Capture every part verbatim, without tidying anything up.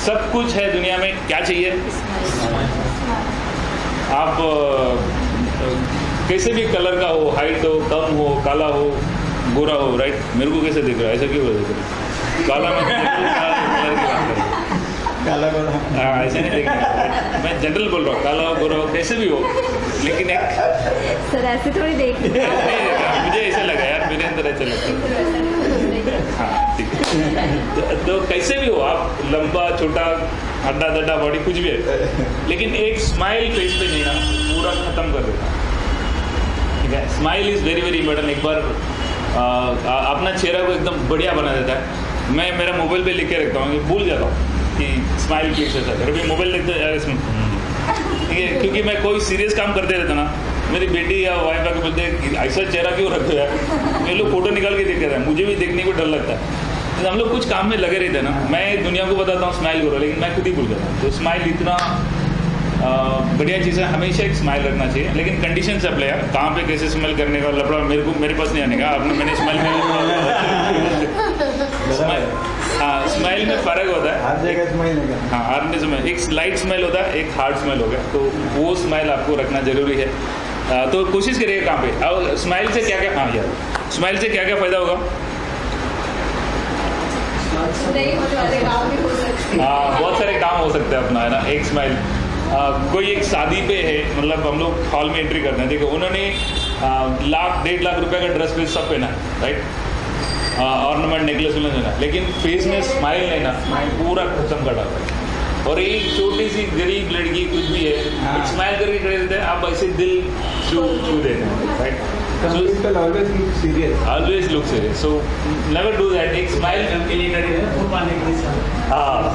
सब कुछ है दुनिया में, क्या चाहिए? आप कैसे भी कलर का हो, हाइट हो, कम हो, काला हो, गोरा हो, राइट? मेरे को कैसे दिख रहा है? ऐसा क्यों दिख रहा है? काला में कलर की बात कर रहा हूँ, काला गोरा, हाँ ऐसे नहीं देखना, मैं जनरल बोल रहा हूँ, काला हो, गोरा हो, कैसे भी हो, लेकिन एक सर ऐसे थोड़ी देख मुझे ऐसा लगा यार, मेरे अंदर ऐसा लगता है। हाँ ठीक है, तो कैसे भी हो आप, लंबा छोटा, हड्डा दड्डा बॉडी, कुछ भी है, लेकिन एक स्माइल फेस पे नहीं ना पूरा खत्म कर देता। ठीक है, smile is very very important. एक बार आ, अपना चेहरा को एकदम बढ़िया बना देता है। मैं मेरा मोबाइल पे लिख के रखता हूँ, भूल जाता हूँ कि स्माइल क्लिप्स है सर, अभी मोबाइल लिखते यार इसमें, ठीक है, क्योंकि मैं कोई सीरियस काम करते रहता ना, मेरी बेटी या वाइफ आके बोलते हैं ऐसा चेहरा क्यों रखते हो यार, ये लोग फोटो निकाल के देख रहे हैं, मुझे भी देखने को डर लगता है। तो हम लोग कुछ काम में लगे रहते हैं ना, मैं दुनिया को बताता हूँ स्माइल करो, लेकिन मैं खुद ही भूल जाता हूँ। तो स्माइल इतना आ, बढ़िया चीज़ है, हमेशा एक स्माइल रखना चाहिए, लेकिन कंडीशन से अप्लाई है। कहाँ पे कैसे स्माइल करने का लफड़ा मेरे को मेरे पास नहीं आने का, आपने मैंने स्माइल में स्माइल, हाँ स्माइल में फ़र्क होता है, हर जगह स्माइल है, हाँ हर स्माइल, एक लाइट स्माइल होता है, एक हार्ड स्माइल हो गया, तो वो स्माइल आपको रखना जरूरी है। आ, तो कोशिश करिए कहाँ पे, अब स्माइल से क्या क्या, हाँ यार स्माइल से क्या क्या फ़ायदा होगा? हाँ बहुत सारे काम हो सकते हैं अपना, है ना। एक स्माइल, कोई एक शादी पे है, मतलब हम लोग हॉल में एंट्री करते हैं, देखो उन्होंने आ, लाख डेढ़ लाख रुपए का ड्रेस वेस सब पहना, राइट, ऑर्नामेंट नेकलेस लेना, लेकिन फेस में स्माइल नहीं ना, स्माइल पूरा खत्म कर डालता है। और एक छोटी सी गरीब लड़की कुछ भी है, एक स्माइल करके खड़े रहते हैं, आप ऐसे दिल छू छू देते हैं, right. So people always look serious. Always look serious. So never do that. एक स्माइल के लिए करिए, हाँ,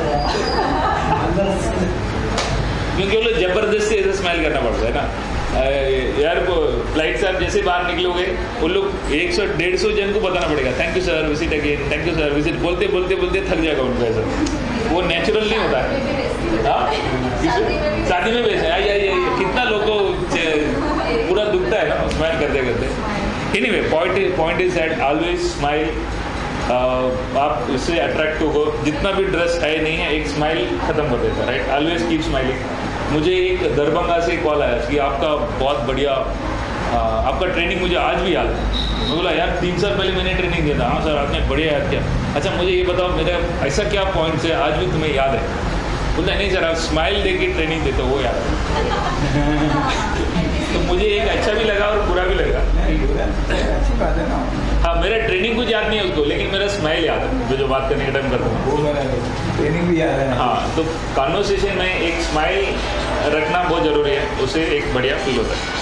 क्योंकि वो लोग जबरदस्ती ऐसे स्माइल करना पड़ता है ना यार। को फ्लाइट से आप जैसे बाहर निकलोगे, वो लोग एक सौ डेढ़ सौ जन को बताना पड़ेगा, thank you sir visit again, thank you sir visit, बोलते बोलते बोलते थक जाएगा उनको, ऐसा वो नेचुरल नहीं होता है। हाँ शादी में वैसे आई आई कितना लोगों को पूरा दुखता है ना स्माइल करते करते। Anyway point point is that always smile, आप उससे अट्रैक्ट हो, जितना भी ड्रेस है नहीं है, एक स्माइल खत्म कर देता है, राइट। Always keep smiling. मुझे एक दरभंगा से कॉल आया कि आपका बहुत बढ़िया, आ, आपका ट्रेनिंग मुझे आज भी याद है। मैं बोला यार तीन साल पहले मैंने ट्रेनिंग दिया था। हाँ सर आपने बढ़िया याद किया। अच्छा मुझे ये बताओ मेरा ऐसा क्या पॉइंट्स है आज भी तुम्हें याद है? बोलता नहीं सर आप स्माइल दे के ट्रेनिंग देते हो वो याद है। तो मुझे एक अच्छा भी लगा और बुरा भी लगा। अच्छी बात है ना। हाँ मेरा ट्रेनिंग कुछ याद नहीं है उसको, लेकिन मेरा स्माइल याद है जो जो बात करने के टाइम करता हूँ। ट्रेनिंग भी याद है। हाँ तो कॉन्वर्सेशन में एक स्माइल रखना बहुत जरूरी है, उससे एक बढ़िया फील होता है।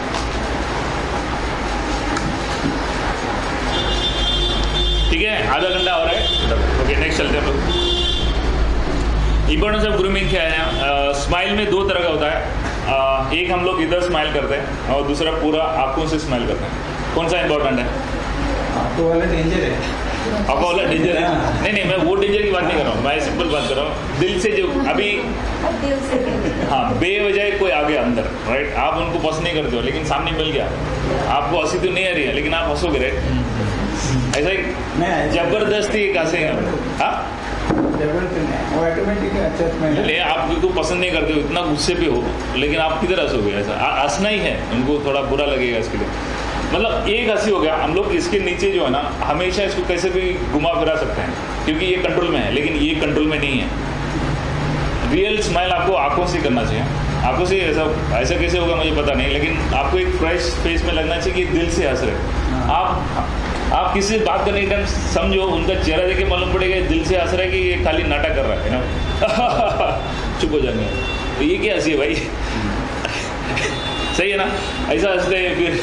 ठीक है आधा घंटा हो रहा है। ओके नेक्स्ट चलते हैं हम लोग। इंपॉर्टेंस ऑफ ग्रूमिंग क्या है? स्माइल में दो तरह का होता है। uh, एक हम लोग इधर स्माइल करते हैं और दूसरा पूरा आंखों से स्माइल करते हैं। कौन सा इंपॉर्टेंट है? आपको वाला डेंजर है। आपका वाला डेंजर है? नहीं नहीं मैं वो डेंजर की बात नहीं कर रहा हूँ, मैं सिंपल बात कर रहा हूँ। दिल से जो अभी हाँ बेवजह कोई आ गया अंदर, राइट, आप उनको पसंद नहीं करते हो लेकिन सामने मिल गया, आपको हंसी तो नहीं आ रही है लेकिन आप हंसोगे, राइट। ऐसा ही जबरदस्ती कैसे हाँ वो ऑटोमेटिक अच्छा स्माइल ले, आप उनको पसंद नहीं करते हो, इतना गुस्से पे हो, लेकिन आप किधर हंसोगे? ऐसा हंसना ही है, उनको थोड़ा बुरा लगेगा इसके लिए। मतलब एक हंसी हो गया। हम लोग इसके नीचे जो है ना हमेशा इसको कैसे भी घुमा फिरा सकते हैं क्योंकि ये कंट्रोल में है, लेकिन ये कंट्रोल में नहीं है। रियल स्माइल आपको आंखों से करना चाहिए। आंखों से ऐसा ऐसा कैसे होगा मुझे पता नहीं, लेकिन आपको एक फ्रेश फेस में लगना चाहिए कि दिल से हंस रहे आप। आप किसी से बात करने के टाइम समझो उनका चेहरा देख के मालूम पड़ेगा दिल से हंस रहा है कि ये खाली नाटक कर रहा है ना। चुप हो जाएंगे तो ये क्या हंसी है भाई? सही है ना? ऐसा हंसते हैं फिर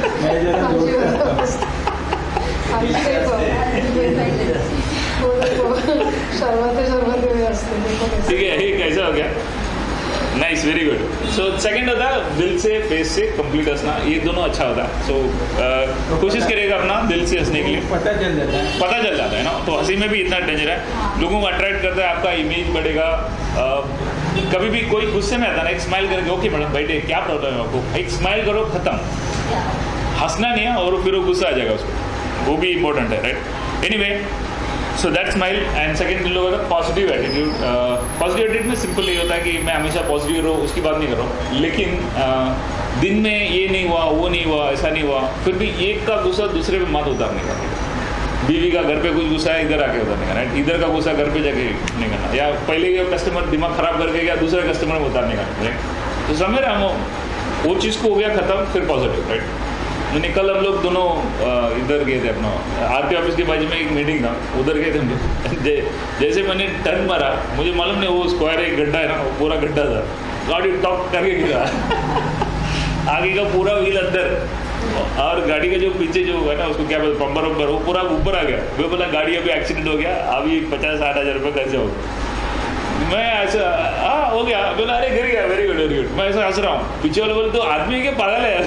ठीक है। एक ऐसा हो गया, nice, very good. So second होता है दिल से फेस से कंप्लीट हंसना, ये दोनों अच्छा होता है। सो so, कोशिश करिएगा अपना दिल से हंसने के लिए। पता चल जाता है पता चल जाता है ना, तो हंसी में भी इतना डेंजर है, लोगों को अट्रैक्ट करता है, आपका इमेज बढ़ेगा। uh, कभी भी कोई गुस्से में आता है ना, एक स्माइल करके ओके मैडम बैठे क्या प्रॉब्लम है आपको, एक स्माइल करो खत्म, हंसना नहीं है और फिर वो गुस्सा आ जाएगा उसको, वो भी इंपॉर्टेंट है, right. Anyway so that smile and second लोगों का पॉजिटिव एटीट्यूड। पॉजिटिव एटीट्यूड में सिंपल ये होता है कि मैं हमेशा पॉजिटिव रहूँ, उसकी बात नहीं कर रहा हूँ, लेकिन uh, दिन में ये नहीं हुआ, वो नहीं हुआ, ऐसा नहीं हुआ, फिर भी एक का गुस्सा दूसरे पे मत उतारने का। बीवी का घर पे कुछ गुस्सा है, इधर आके उतारने का, राइट? इधर का गुस्सा घर पे जाके नहीं करना, या पहले ये कस्टमर दिमाग खराब करके गया, दूसरे कस्टमर में उतारने का, राइट? तो समझ रहे हम, वो चीज़ को हो गया खत्म, फिर पॉजिटिव, राइट? मैंने कल हम लोग दोनों इधर गए थे, अपना आरटी ऑफिस के बाजू में एक मीटिंग था, उधर गए थे हम लोग। जै, जैसे मैंने टर्न मारा, मुझे मालूम नहीं वो स्क्वायर एक गड्ढा है ना, वो पूरा गड्ढा था, गाड़ी टॉप करके गिरा। आगे का पूरा व्हील अंदर और गाड़ी का जो पीछे जो है ना, उसको क्या बोलते पंपर वंपर, वो पूरा ऊपर आ गया। मैं बोला गाड़ी अभी एक्सीडेंट हो गया, अभी पचास साठ हज़ार रुपये कैसे होगा? मैं ऐसा हाँ हो गया, बोला अरे गिर गया, वेरी गुड वेरी गुड। मैं ऐसा हंस रहा हूँ, पीछे वाले बोले तो आदमी के पागल है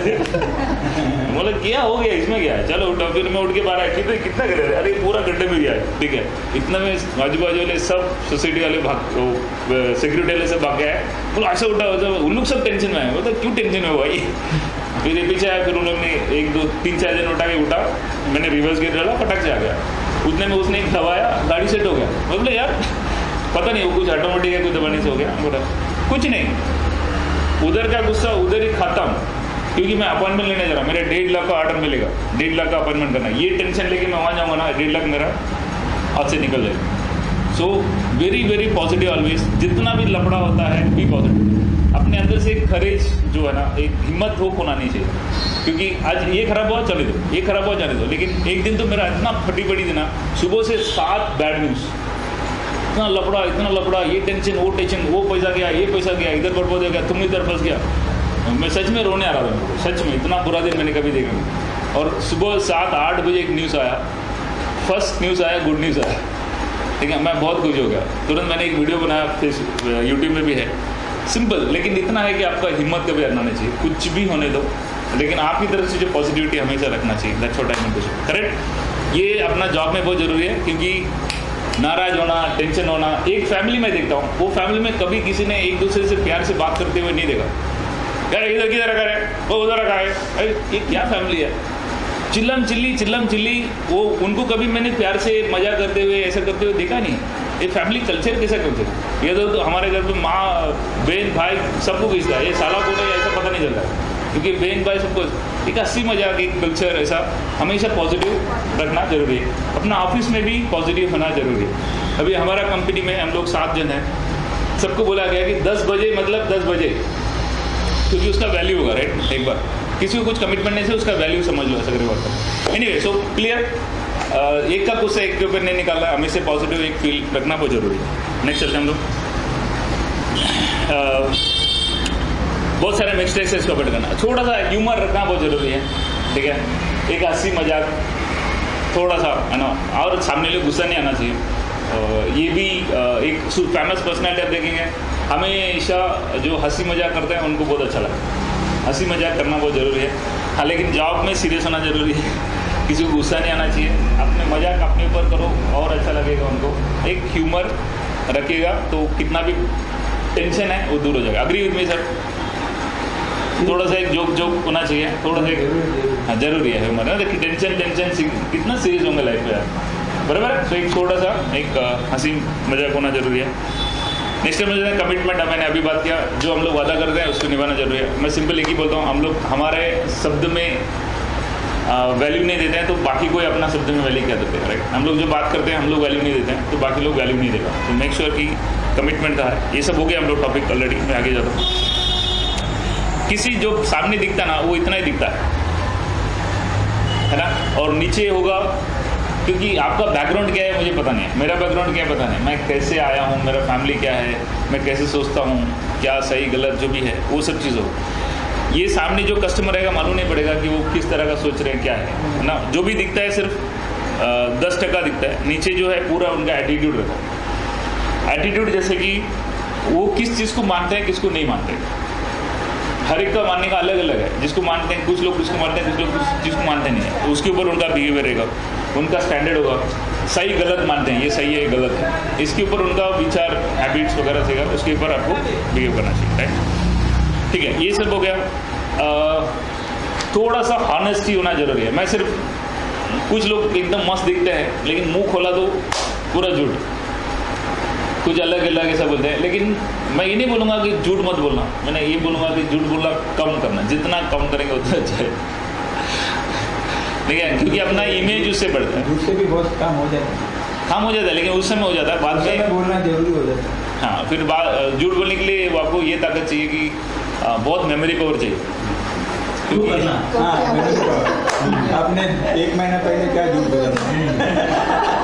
यार। बोला क्या हो गया, इसमें क्या है, चलो उठा। फिर मैं उठ के बाहर आया, कितने कितना गिरे, अरे पूरा गड्ढे में गया है, ठीक है। इतना में आजू बाजू वाले सब सोसाइटी वाले भाग, सिक्योरिटी वाले सब भाग गया है। बोला ऐसा उठा, उन लोग सब टेंशन में है। बोलता क्यों टेंशन में भाई? फिर ये पीछे आया, फिर उन लोग ने एक दो तीन चार जन उठा के उठा, मैंने रिवर्स गियर डाला, पटक से आ गया। उतने में उसने एक दबाया, गाड़ी सेट हो गया। बोले यार पता नहीं वो कुछ ऑटोमेटिक है, कुछ दबाने से हो गया। बोला कुछ नहीं, उधर का गुस्सा उधर ही खत्म, क्योंकि मैं अपॉइंटमेंट लेने जा रहा हूँ, मेरे डेढ़ लाख का ऑर्डर मिलेगा, डेढ़ लाख का अपॉइंटमेंट करना, ये टेंशन लेके मैं वहाँ जाऊँगा ना, डेढ़ लाख मेरा हाथ से निकल जाएगा। So very very positive always, जितना भी लफड़ा होता है बी पॉजिटिव। अपने अंदर से एक करेज जो है ना, एक हिम्मत हो होना नहीं चाहिए, क्योंकि आज ये खराब हुआ चले दो, ये खराब हुआ जाने दो। लेकिन एक दिन तो मेरा इतना फटी पड़ी थी ना, सुबह से सात बैड न्यूज़, इतना लफड़ा इतना लफड़ा, ये टेंशन वो टेंशन, वो पैसा गया, ये पैसा गया, इधर बर्बाद हो गया, तुम इधर फंस गया। मैं सच में रोने आ रहा था, सच में इतना बुरा दिन मैंने कभी देखा नहीं। और सुबह सात आठ बजे एक न्यूज़ आया, फर्स्ट न्यूज़ आया, गुड न्यूज़ आया, ठीक है। मैं बहुत खुश हो गया, तुरंत मैंने एक वीडियो बनाया, फेसबुक यूट्यूब में भी है, सिंपल, लेकिन इतना है कि आपका हिम्मत कभी हारना नहीं चाहिए, कुछ भी होने दो, लेकिन आपकी तरफ से जो पॉजिटिविटी हमेशा रखना चाहिए। That's what I want to say, correct? ये अपना जॉब में बहुत ज़रूरी है, क्योंकि नाराज होना, टेंशन होना, एक फैमिली में देखता हूँ, वो फैमिली में कभी किसी ने एक दूसरे से प्यार से बात करते हुए नहीं देखा। यार इधर किधर रखा है, वो उधर रखा है, अरे ये क्या फैमिली है? चिल्लम चिल्ली चिल्लम चिल्ली, वो उनको कभी मैंने प्यार से मजा करते हुए ऐसा करते हुए देखा नहीं। ये फैमिली कल्चर कैसा कल्चर? ये तो, तो हमारे घर पे माँ बहन भाई सबको खींचता है, ये साला को नहीं ऐसा पता नहीं चलता है, क्योंकि बहन भाई सबको एक हंसी मजाक एक कल्चर, ऐसा हमेशा पॉजिटिव रखना जरूरी है। अपना ऑफिस में भी पॉजिटिव होना जरूरी है। अभी हमारा कंपनी में हम लोग सात जन हैं, सबको बोला गया कि दस बजे मतलब दस बजे, क्योंकि उसका वैल्यू होगा, राइट? एक बार किसी को कुछ कमिटमेंट नहीं से उसका वैल्यू समझ लो ऐसा करेगा। एनीवे, सो क्लियर, एक का गुस्सा एक के ऊपर नहीं निकालना, हमेशा पॉजिटिव एक फील रखना बहुत जरूरी है। नेक्स्ट चलते हैं हम लोग, बहुत सारे मिस्टेक्स है, इसको अवॉइड करना, थोड़ा सा ह्यूमर रखना बहुत जरूरी है, ठीक है? एक हंसी मजाक थोड़ा सा है ना, और सामने लोग गुस्सा नहीं आना चाहिए। ये भी एक फेमस पर्सनैलिटी आप देखेंगे, हमेशा जो हंसी मजाक करते हैं उनको बहुत अच्छा लगता है, हंसी मजाक करना बहुत ज़रूरी है। हाँ, लेकिन जॉब में सीरियस होना ज़रूरी है, किसी को गुस्सा नहीं आना चाहिए, अपने मजाक अपने ऊपर करो और अच्छा लगेगा उनको। एक ह्यूमर रखिएगा तो कितना भी टेंशन है वो दूर हो जाएगा। Agree with me sir? थोड़ा सा एक जोक जोक होना चाहिए, थोड़ा सा एक, हाँ जरूरी है ह्यूमर, देखिए टेंशन टेंशन कितना सीरियस होंगे लाइफ में यार, बराबर है? तो एक थोड़ा सा एक हंसी मजाक होना जरूरी है। नेक्स्ट टाइम मुझे कमिटमेंट, मैंने अभी बात किया, जो हम लोग वादा करते हैं उसको निभाना जरूरी है। मैं सिंपल एक ही बोलता हूँ, हम लोग हमारे शब्द में वैल्यू नहीं देते हैं तो बाकी कोई अपना शब्द में वैल्यू क्या देते हैं, राइट? हम लोग जो बात करते हैं हम लोग वैल्यू नहीं देते हैं तो बाकी लोग वैल्यू नहीं देगा। तो मेक श्योर कि कमिटमेंट का है। ये सब हो गया हम लोग टॉपिक ऑलरेडी, मैं आगे जाता हूँ। किसी जो सामने दिखता ना वो इतना ही दिखता है, है ना, और नीचे होगा, क्योंकि आपका बैकग्राउंड क्या है मुझे पता नहीं है, मेरा बैकग्राउंड क्या है पता नहीं, मैं कैसे आया हूँ, मेरा फैमिली क्या है, मैं कैसे सोचता हूँ, क्या सही गलत जो भी है वो सब चीज़ हो। ये सामने जो कस्टमर रहेगा मालूम नहीं पड़ेगा कि वो किस तरह का सोच रहे हैं, क्या है ना। जो भी दिखता है सिर्फ दस टका दिखता है, नीचे जो है पूरा उनका एटीट्यूड रहता है। एटीट्यूड जैसे कि वो किस चीज़ को मानते हैं, किसको नहीं मानते, हर एक का मानने का अलग अलग है। जिसको मानते हैं कुछ लोग, किसको मानते हैं कुछ लोग, कुछ चीज़ को मानते नहीं है, तो उसके ऊपर उनका बिहेवियर रहेगा, उनका स्टैंडर्ड होगा। सही गलत मानते हैं, ये सही है ये गलत है, इसके ऊपर उनका विचार हैबिट्स वगैरह सेगा, उसके ऊपर आपको बिहेव करना चाहिए, राइट? ठीक है, ये सब हो गया। आ, थोड़ा सा हॉनेस्टी होना जरूरी है। मैं सिर्फ, कुछ लोग एकदम मस्त दिखते हैं लेकिन मुंह खोला तो पूरा झूठ, कुछ अलग अलग ऐसा बोलते हैं। लेकिन मैं ये नहीं बोलूँगा कि झूठ मत बोलना, मैंने ये बोलूँगा कि झूठ बोलना कम करना, जितना कम करेंगे उतना अच्छा है, ठीक है, क्योंकि अपना इमेज उससे बढ़ता है। झूठ से भी बहुत काम हो जाता है, काम हो जाता है, लेकिन उस समय हो जाता है, बाद में बोलना जरूरी हो जाता है। हाँ, फिर बात झूठ बोलने के लिए आपको ये ताकत चाहिए कि आ, बहुत मेमोरी पावर चाहिए। क्योंकि हाँ, मेमोरी पावर। आपने एक महीना पहले क्या झूठ बोला?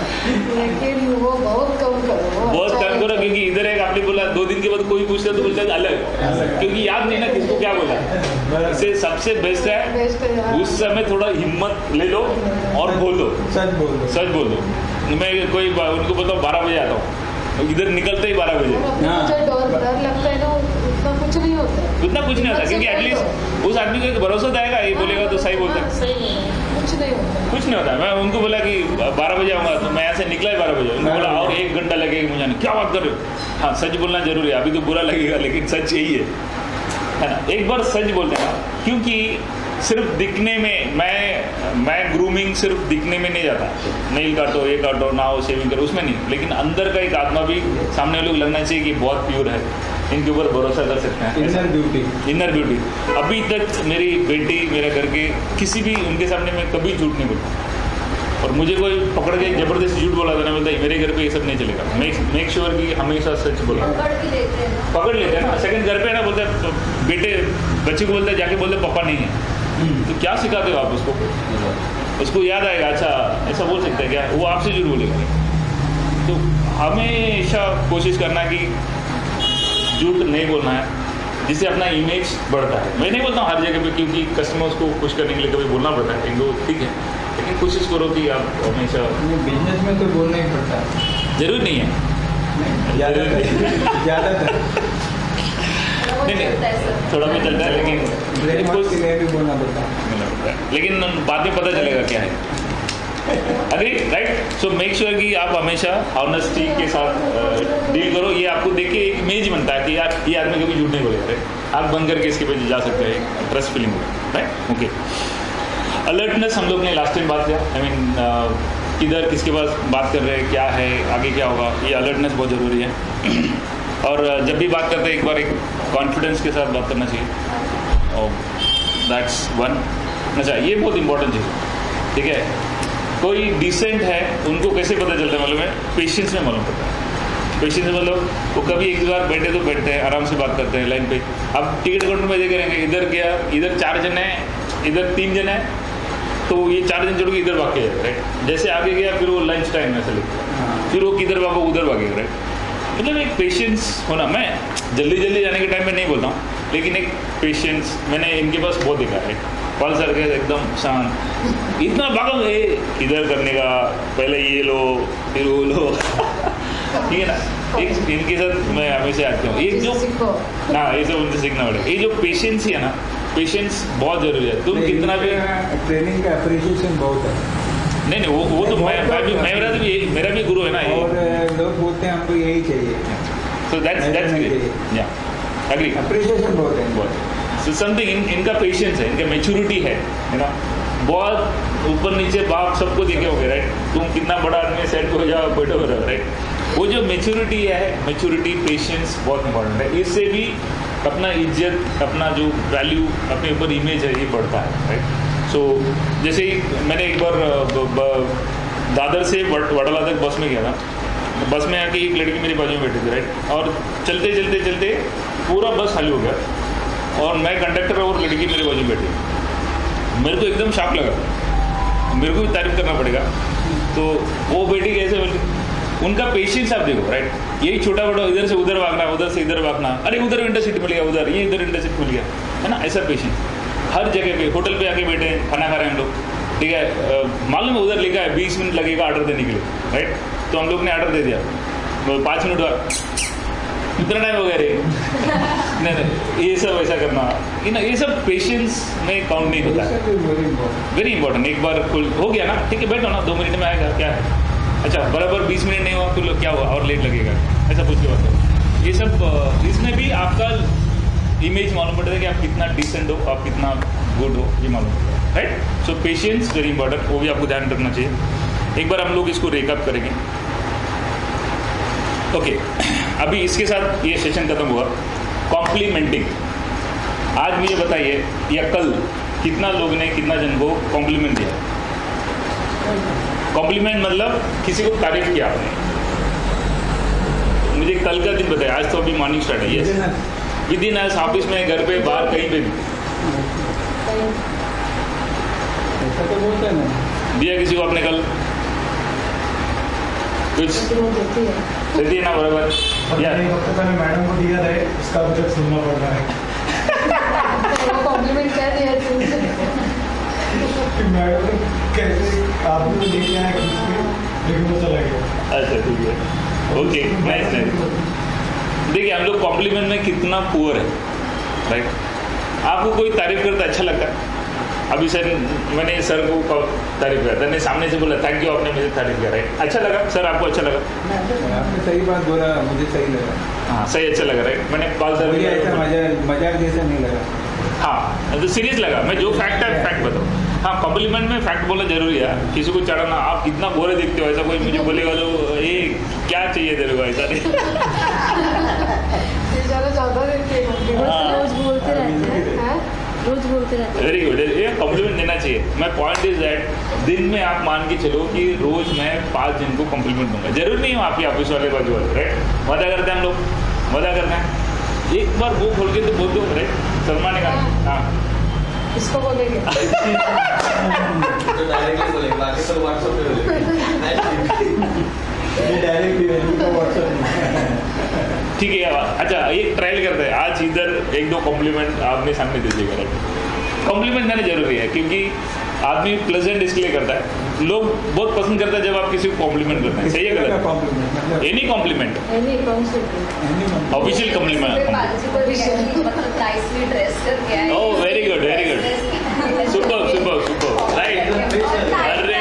लेकिन वो बहुत कम करो, बहुत कम करो, क्योंकि इधर एक आपने बोला दो दिन के बाद कोई पूछता तो बोलता है अलग, क्योंकि याद नहीं ना किसको क्या बोला। इससे सबसे बेस्ट है उस समय थोड़ा हिम्मत ले लो और बोल दो, सच बोल दो, सच बोल दो। मैं कोई उनको बोलता हूँ बारह बजे आता हूँ, इधर निकलते ही बारह बजे। मुझे डर डर लगता है ना, उतना कुछ नहीं होता है, उतना कुछ नहीं होता, क्योंकि एटलीस्ट उस आदमी को एक भरोसा आएगा, ये बोलेगा तो सही बोलता है, सही है, कुछ नहीं होता, कुछ नहीं होता। मैं उनको बोला कि बारह बजे आऊँगा, तो मैं यहाँ से निकला ही बारह बजे, उनको बोला और एक घंटा लगेगा मुझे, क्या बात कर रहे हो? हाँ, सच बोलना जरूरी है, अभी तो बुरा लगेगा लेकिन सच यही है, है ना। एक बार सच बोल देना, क्योंकि सिर्फ दिखने में, मैं मैं ग्रूमिंग सिर्फ दिखने में नहीं जाता, नेल काटो, ये काटो, नाओ, शेविंग करो, उसमें नहीं, लेकिन अंदर का एक आत्मा भी सामने लोग लगना चाहिए कि बहुत प्योर है, इनके ऊपर भरोसा कर सकते हैं। Inner beauty, inner beauty. अभी तक मेरी बेटी, मेरे घर के किसी भी उनके सामने मैं कभी झूठ नहीं बोलता, और मुझे कोई पकड़ के जबरदस्ती झूठ बोला था ना, बोलता है मेरे घर पे ये सब नहीं चलेगा, मेक मेक श्योर कि हमेशा सच बोला। पकड़ लेते हैं ना, सेकंड घर पे ना बोलते हैं, बेटे बच्चे को बोलते हैं, जाके बोलते पापा नहीं है, तो क्या सिखाते हो आप उसको? उसको याद आएगा, अच्छा ऐसा बोल सकते हैं क्या, वो आपसे जरूर बोलेगा। तो हमेशा कोशिश करना कि झूठ नहीं बोलना है, जिससे अपना इमेज बढ़ता है। मैं नहीं बोलता हूँ हर जगह पे, क्योंकि कस्टमर्स को खुश करने के लिए कभी बोलना पड़ता है, इनको ठीक है, लेकिन कोशिश करो कि आप हमेशा, बिजनेस में तो बोलना ही पड़ता है, जरूर नहीं है, ज़्यादातर ज़्यादातर नहीं नहीं थोड़ा बहुत चलता है, लेकिन ब्रेकफास्ट के लिए भी बोलना पड़ता है, लेकिन बाद में पता चलेगा क्या है। Agree, right. So make sure कि आप हमेशा ऑनेस्टी के साथ डील करो। ये आपको देख के एक इमेज बनता है कि यार ये आदमी कभी झूठ नहीं बोलेगा, राइट। आप बंद करके इसके पे जा सकते हैं, ट्रस्ट फीलिंग होगा, राइट। ओके, अलर्टनेस हम लोग ने लास्ट टाइम बात किया, आई मीन किधर किसके पास बात कर रहे हैं, क्या है, आगे क्या होगा, ये अलर्टनेस बहुत ज़रूरी है। और जब भी बात करते हैं एक बार एक कॉन्फिडेंस के साथ बात करना चाहिए, और दैट्स वन। अच्छा, ये बहुत इंपॉर्टेंट चीज़ है, ठीक है। कोई डिसेंट है, उनको कैसे पता चलता है मालूम है? पेशेंस में मालूम पड़ता है। पेशेंस मतलब वो कभी एक बार बैठे तो बैठते हैं, आराम से बात करते हैं लाइन पे। अब टिकट काउंटर में देख करेंगे, इधर गया, इधर चार जन है, इधर तीन जन है, तो ये चार जन छोड़ के इधर भाग के जाएगा, राइट। जैसे आगे गया, फिर वो लंच टाइम में ऐसा लगता, फिर वो किधर भागो उधर भागेगा, राइट। मतलब एक पेशेंस होना। मैं जल्दी जल्दी जाने के टाइम में नहीं बोलता हूँ, लेकिन एक पेशेंस मैंने इनके पास बहुत देखा है। पल सर के एकदम शांत, इतना भागो है इधर करने का, पहले ये लो फिर वो लो, ठीक है ना। एक इनके साथ मैं हमेशा आता हूँ, एक जो ना ये सब उनसे सीखना पड़ेगा। ये जो पेशेंस ही है ना, पेशेंस बहुत जरूरी है। तुम कितना भी ट्रेनिंग का अप्रिशिएशन बहुत है। नहीं नहीं वो वो तो मैं मैं भी मेरा भी मेरा भी गुरु है ना, और लोग बोलते हैं हमको यही चाहिए, सो दैट्स दैट्स ग्रेट, या एग्री, अप्रिशिएशन बहुत है बहुत। सो समथिंग इन इनका पेशेंस है, इनका मैच्योरिटी है, है ना। बहुत ऊपर नीचे बाप सबको देखे होंगे, राइट। तुम कितना बड़ा आदमी सेट हो जाओ, बैठो रहो, राइट। वो जो मैच्योरिटी है, मैच्योरिटी पेशेंस बहुत इंपॉर्टेंट है। इससे भी अपना इज्जत, अपना जो वैल्यू, अपने ऊपर इमेज है, ये बढ़ता है, राइट। सो so, जैसे ही मैंने एक बार ब, ब, दादर से वडाला तक बस में गया था, बस में आके एक लड़की मेरी बाजू में बैठी थी, राइट। और चलते चलते चलते पूरा बस खाली हो गया, और मैं कंडक्टर और लड़की मेरे बाजू में बैठी। मेरे को एकदम शॉक लगा, मेरे को भी तारीफ करना पड़ेगा। तो वो बेटी कैसे बोली, उनका पेशेंस आप देखो, राइट। यही छोटा बड़ा इधर से उधर भागना, उधर से इधर भागना, अरे उधर विंडो सीट मिल गया, उधर ये इधर विंडो सीट मिल गया, है ना। ऐसा पेशेंस हर जगह पे, होटल पे आके बैठे हैं, खाना खा रहे हैं हम लोग, ठीक है। मालूम है उधर लिखा है बीस मिनट लगेगा ऑर्डर देने के लिए, राइट। तो हम लोग ने ऑर्डर दे दिया, पाँच मिनट बाद इतना टाइम हो गया रे नहीं नहीं ये सब ऐसा करना, ये ना, ये सब पेशेंस में काउंट नहीं होता है। Very important. एक बार हो गया ना, ठीक है, बैठो ना, दो मिनट में आएगा, क्या है। अच्छा, बराबर बीस मिनट नहीं हुआ तो क्या हुआ, और लेट लगेगा, ऐसा पूछ के बात। ये सब इसमें भी आपका इमेज मालूम पड़ता है कि आप कितना डिसेंट हो, आप कितना गुड हो, ये मालूम पड़ता है, right. So patience very important, वो भी आपको ध्यान रखना चाहिए। एक बार हम लोग इसको रेकअप करेंगे। ओके, अभी इसके साथ ये सेशन खत्म हुआ। कॉम्प्लीमेंटिंग, आज मुझे बताइए या कल कितना लोग ने कितना जन को कॉम्प्लीमेंट दिया? कॉम्प्लीमेंट मतलब किसी को तारीफ किया आपने। मुझे कल का दिन बताया, आज तो अभी मॉर्निंग स्टार्ट है। यस, विद इन आज ऑफिस में, घर पे, बाहर, कहीं पे भी ऐसा तो बोलते हैं ना, दिया किसी को आपने कल कुछ देती है देती है ना, बराबर या एक हफ्ते पहले मैडम को दिया था, इसका मुझे सुनना पड़ रहा है कॉम्प्लीमेंट क्या दिया तुमसे? कि मैडम ने कैसे आदमी को लेके आया खींच के, लेकिन वो चला गया। अच्छा ठीक है, ओके, नाइस नाइस। देखिए हम लोग कॉम्प्लीमेंट में कितना पुअर है, राइट। आपको कोई तारीफ करता अच्छा लगता है? अभी सर मैंने सर को तारीफ किया था, सामने से बोला थैंक यू, आपने मुझे तारीफ किया, राइट। अच्छा लगा सर, आपको अच्छा लगा? आपने सही बात बोला, मुझे सही लगा। हाँ सही, अच्छा लगा, राइट। मैंने कॉल सर मुझे ऐसा मजाक मजाक जैसा नहीं लगा। हाँ तो सीरियस लगा, मैं जो फैक्ट है फैक्ट बताऊँ। हाँ, कॉम्प्लीमेंट में फैक्ट बोलना जरूरी है। किसी को चढ़ाना, आप कितना बोरे दिखते हो, ऐसा कोई मुझे बोलेगा तो ये क्या चाहिए तेरे को, ऐसा नहीं। ये ज़्यादा ज़्यादा देती है compliment। हाँ। रोज बोलते रहते हैं, हैं? रोज बोलते रहते हैं। वेरी गुड, ये कॉम्प्लीमेंट देना चाहिए। मैं पॉइंट इज दैट दिन में आप मान के चलो कि रोज मैं पाँच जन को कॉम्प्लीमेंट दूंगा। जरूर नहीं हो आपके ऑफिस वाले बाजू वाले, राइट। मजा करते हैं हम लोग, मजा करते हैं। एक बार वो खोल के तो बोल दो, राइट। सलमान ने कहा हाँ इसको बोलेंगे तो डायरेक्टली बोलेंगे, बाकी सब व्हाट्सएप पे बोलेंगे। ये डायरेक्टली व्हाट्सएप। ठीक है, अच्छा एक ट्रायल करते हैं आज, इधर एक दो कॉम्प्लीमेंट आपने सामने दे दीजिएगा, राइट। कॉम्प्लीमेंट देना जरूरी है क्योंकि आदमी प्लेजेंट इसलिए करता है, लोग बहुत पसंद करता है जब आप किसी को कॉम्प्लीमेंट करते हैं। सही है गलत? कॉम्प्लीमेंट मतलब एनी कॉम्प्लीमेंट, नहीं कौन से official compliment. Oh very good, very good, super super super, right. अरे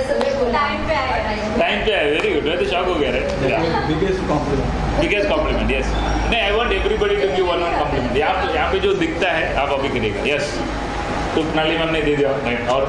टाइम पे है, वेरी गुड। मैं तो शॉक हो गया, right. Biggest compliment. Biggest compliment, yes. नहीं, I want everybody to give one one compliment. यहाँ पे यहाँ पे जो दिखता है आप अभी करिएगा, यस। तो नाली मैम ने दे दिया, राइट। और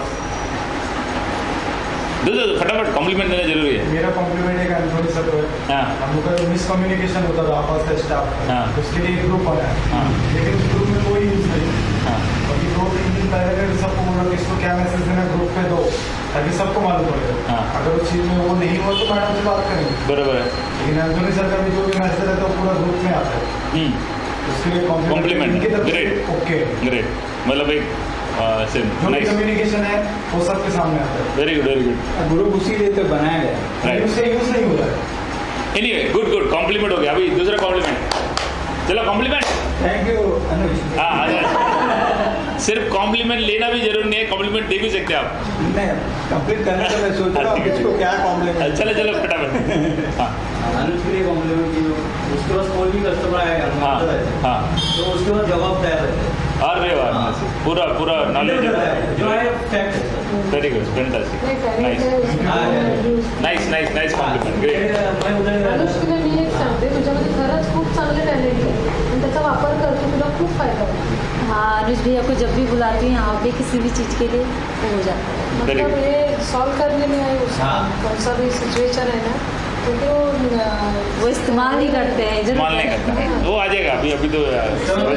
दो दो फटाफट कॉम्प्लीमेंट देना जरूरी है। मेरा कॉम्प्लीमेंट एक एंथोनी सर को है। हाँ हम लोग का जो मिसकम्युनिकेशन होता था आपस का स्टाफ, हाँ। उसके लिए एक ग्रुप बना है, हाँ। लेकिन उस ग्रुप में कोई यूज नहीं। हाँ अभी दो तीन दिन पहले मैं सबको बोला कि इसको क्या मैसेज देना ग्रुप पे दो, ताकि सबको मालूम पड़े। हाँ। अगर उस चीज में वो नहीं हो तो मैडम से बात करेंगे, बराबर है। लेकिन एंथोनी सर का भी जो भी मैसेज रहता है वो पूरा ग्रुप में आता है, हम्म उसके लिए कॉम्प्लीमेंट, इनकी तरफ से ग्रेट ओके। ग्रेट, मतलब एक जो भी नाइस, कम्युनिकेशन है वो सबके सामने आता है। Very good, very good, group उसी लिए तो बनाया गया है। राइट। उससे यूज नहीं हो रहा है। एनीवे गुड गुड, कॉम्प्लीमेंट हो गया। अभी दूसरा कॉम्प्लीमेंट, चलो कॉम्प्लीमेंट। थैंक यू अनुज। हाँ आ जाए। सिर्फ कॉम्प्लीमेंट लेना भी जरूरी नहीं है, कॉम्प्लीमेंट दे भी सकते हैं आप। नहीं, कंप्लीट करने का मैं सोच रहा हूँ किसको क्या कॉम्प्लीमेंट। चलो चलो फटाफट। हाँ अनुज के लिए कॉम्प्लीमेंट की, उसके पास कोई भी कस्टमर आएगा हाँ हाँ, तो उसके पास जवाब तैयार रहता है। अरे वाह, पूरा पूरा नॉलेज, जो है फैक्ट है। वेरी गुड, फैंटास्टिक, नहीं nice correct nice nice nice compliment, great. मैं उधर अनुष्का मी एक सांगते, तुझ्यामध्ये खरंच खूप चांगले टॅलेंट आहे आणि त्याचा वापर करतो, तुला खूप फायदा होतो। हाँ, अनुज भैया को जब भी बुलाती हूँ यहाँ पे किसी भी चीज़ के लिए वो हो जाता है। Very मतलब good. ये सॉल्व करने में आए उसका हाँ। कौन सा भी सिचुएशन है ना, क्योंकि वो वो इस्तेमाल नहीं करते हैं, जरूरत इस्तेमाल नहीं है। करता, वो आ जाएगा अभी, अभी तो हो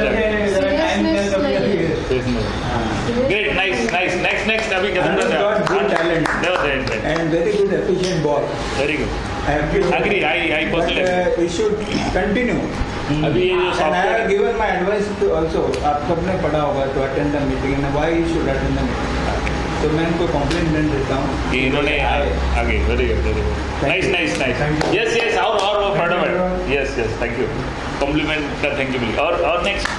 जाएगा। Great, nice nice, next next अभी खत्म Anuj करते got good talent हैं। and very good efficient boss. Very good, I have given. Agree, I- I personally But, uh, it should continue. अभी ये जो And I have software, given my advice to also. आप सबने पढ़ा होगा to attend the meeting and why you should attend the meeting. तो मैं इनको कॉम्प्लीमेंट देता हूँ कि इन्होंने आगे, very good very good, nice nice nice, yes yes, और और वो फटाफट, yes yes, thank you, compliment का थैंक यू मिली। और और नेक्स्ट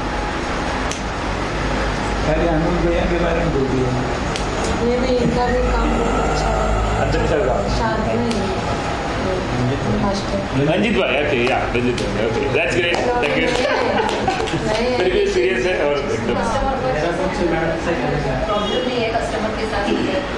खाली अनुज भैया के बारे में बोल दिया। ये भी इनका भी काम बहुत अच्छा है, अच्छा चल रहा है। शांत नहीं मास्टर रंजित भाई, ओके या रंजित भाई, okay that's great, thank you. फिर भी सीरियस है और एकदम मेरा सबसे मैडम से कहना चाहता प्रॉब्लम नहीं है कस्टमर के साथ।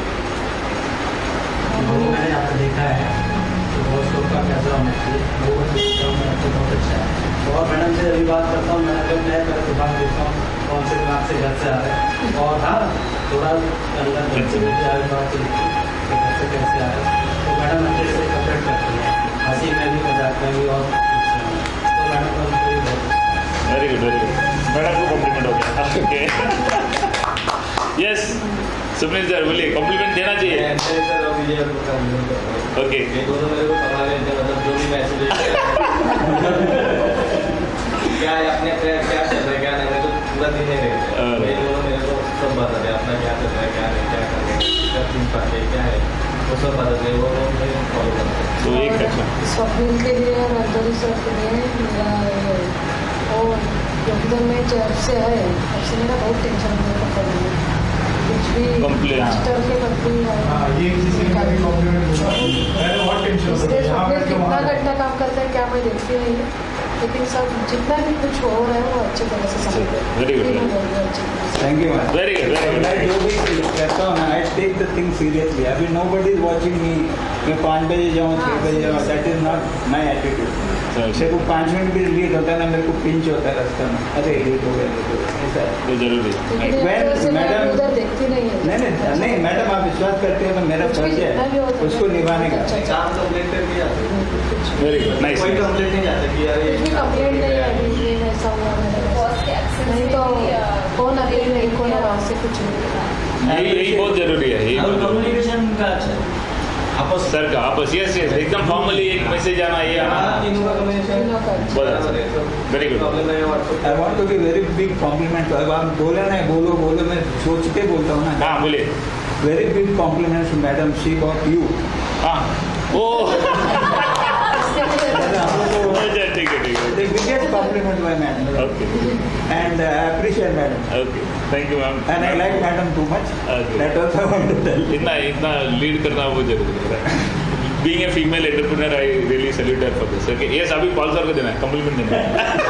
हूँ, मैंने यहाँ पे देखा है कि बहुत लोग का कैसा होना चाहिए, लोगों को सिस्टम में तो बहुत अच्छा है। और मैडम से अभी बात करता हूँ, मैंने जब नया तरह दुकान देखता हूँ कौन से दुकान से घर से आ रहे हैं, और हाँ थोड़ा अंदर घर से भी आ रहे बात घर से कैसे आ रहे हैं, तो मैडम अच्छे से कपरेट करती है। हंसी में भी मजाक में भी और तो मैडम का उनको भी बहुत very good very good madam को कॉम्प्लीमेंट हो गया ओके यस सुनील सर बोलिए कॉम्प्लीमेंट देना चाहिए सर और विजय को कॉम्प्लीमेंट करता हूं ओके ये दोनों मेरे को कमा रहे थे मतलब जो भी मैसेज क्या है अपने अपने क्या चल रहा है क्या नहीं मेरे को पूरा दिन नहीं रहता ये दोनों मेरे को सब बताते हैं अपना क्या चल रहा है क्या नहीं क्या कर रहे हैं क्या चीज पाते क्या है वो सब बताते हैं वो लोग मुझे फॉलो करते हैं तो एक अच्छा स्वप्निल के लिए और अंदर सर के लिए मेरा ये और योगदान में जब से है तब से मेरा बहुत टेंशन होता है कुछ भी Complaint, हाँ। मास्टर के प्रति हाँ ये किसी ने कभी कॉम्प्लीमेंट बोला मैंने बहुत टेंशन होता इसलिए है यहाँ स्वप्निल पर के कितना वहाँ घंटा काम करता है क्या मैं देखती नहीं हूँ लेकिन सब जितना भी कुछ हो रहा है वो अच्छी तरह से समझते हैं Very good, ये मैं very बोल रही हूँ अच्छी तरह से। Thank you ma'am very good very मैं गुड जो भी करता हूँ ना I take the thing seriously अभी nobody is watching me मैं पाँच बजे जाऊँ छः बजे जाऊँ that is not my attitude मेरे को पाँच मिनट भी लेट होता है ना मेरे को पिंच होता है रास्ता में अरे लेट हो गया ऐसा है तो जरूरी लेकिन एक When तरह से मैं madam- उधर देखती नहीं है नहीं नहीं नहीं मैडम आप विश्वास करते हो तो मेरा कुछ भी फर्ज जितना भी है होता है, उसको निभाने का अच्छा, अच्छा। काम कंप्लेंट करके जाते हैं वेरी गुड नाइस कोई कंप्लेंट नहीं जाता कि यार कुछ भी कंप्लेंट नहीं है अभी ये ऐसा हुआ मेरे साथ। बॉस के absence नहीं में तो भी, अ, फोन अभी नहीं फोन आवाज से कुछ नहीं यही यही बहुत जरूरी है यही और बहुत जरूरी है। कम्युनिकेशन का अच्छा है आपस सर का आपस यस यस एकदम फॉर्मली एक मैसेज आना ये आना तीनों का कम्युनिकेशन तीनों का अच्छा। बहुत अच्छा वेरी गुड प्रॉब्लम है WhatsApp I want to be very big compliment अब आप बोले ना बोलो बोलो मैं सोच के बोलता हूँ ना हाँ बोलिए very big compliments madam she got you हाँ ओ हम लोग को अच्छा ठीक है ठीक है the biggest compliment by madam okay and uh, I appreciate madam okay thank you ma'am and I like madam too much Okay. that also I want to tell इतना इतना लीड करना वो जरूरी है being a female entrepreneur I really salute her for this okay yes अभी Paul sir को देना है कॉम्प्लीमेंट देना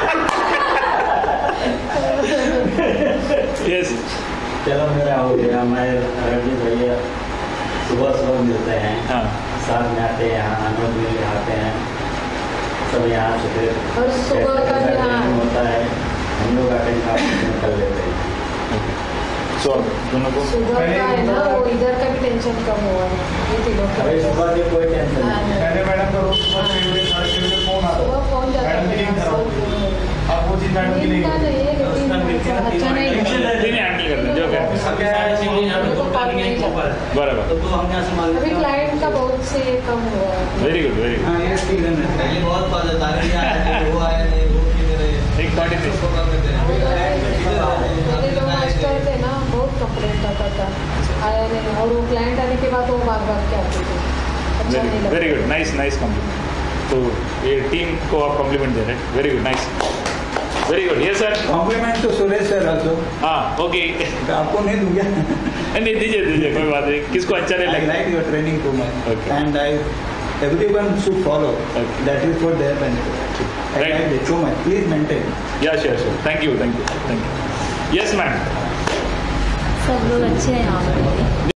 है यस चलो मेरा हो गया मैं रणजीत भैया सुबह सुबह मिलते हैं हाँ साथ में आते हैं यहाँ आनंद मिल के आते हैं सब यहाँ से और सुबह का भी हाँ होता है हम लोग अटेंड कर लेते हैं सो दोनों को सुबह का है ना वो इधर का भी टेंशन कम हुआ है ये तीनों का अभी सुबह की कोई टेंशन हाँ, नहीं मैंने मैडम का रोज सुबह छह बजे साढ़े छह बजे फोन आता सुबह फोन जाता मैडम की है नींद खराब होती है अब वो चीज मैडम की नींद नहीं का नहीं है उसका लेकिन मिलके ना अच्छा नहीं तीनों है। तीन हैंडल करते हैं जो क्या साढ़े छह बजे यहाँ पे दो टाइम नहीं हो पा रहा है। बराबर तो तो हम यहाँ से मान अभी क्लाइंट का बहुत से कम हुआ है वेरी गुड वेरी हाँ ये सीजन है पहले बहुत बात बता रही है वो आया नहीं वो क्यों नहीं गुड एक थर्टी मिनट पहले जो मास्टर थे ना बहुत कंप्लेंट करता था आया नहीं और वो क्लाइंट आने के बाद वो बार बार क्या आते थे अच्छा नहीं वेरी लगता very good nice nice compliment तो ये टीम को आप कॉम्प्लीमेंट दे रहे हैं very good nice very good ये सर कॉम्प्लीमेंट तो सुरेश सर ऑल्सो हाँ ओके आपको नहीं दूंगा नहीं दीजिए दीजिए कोई बात नहीं किसको अच्छा नहीं I लगता like your training too much Okay. and I everyone should follow Okay. that is for their benefit I Right. like it so much please maintain या sure sure thank you thank you thank you yes ma'am सब लोग अच्छे हैं यहाँ पे